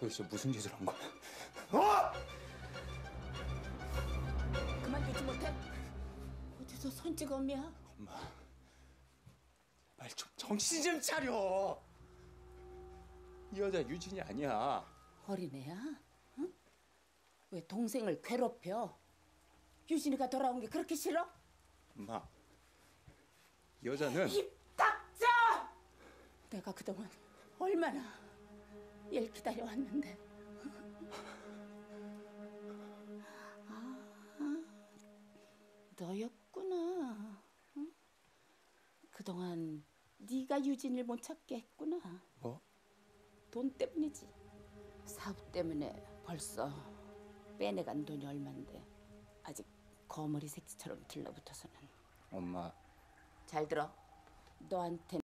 도대체 무슨 짓을 한 거야? 어? 그만두지 못해? 어디서 손찌검이야? 엄마, 말 좀 정신 좀 차려. 이 여자 유진이 아니야. 어린애야? 응? 왜 동생을 괴롭혀? 유진이가 돌아온 게 그렇게 싫어? 엄마, 이 여자는 입 닥쳐! 내가 그동안 얼마나 얘를 기다려왔는데. 너였구나. 응? 그동안 네가 유진이를 못 찾게 했구나. 뭐? 돈 때문이지. 사업 때문에 벌써 빼내간 돈이 얼만데 아직 거머리 새끼처럼 들러붙어서는. 엄마. 잘 들어. 너한텐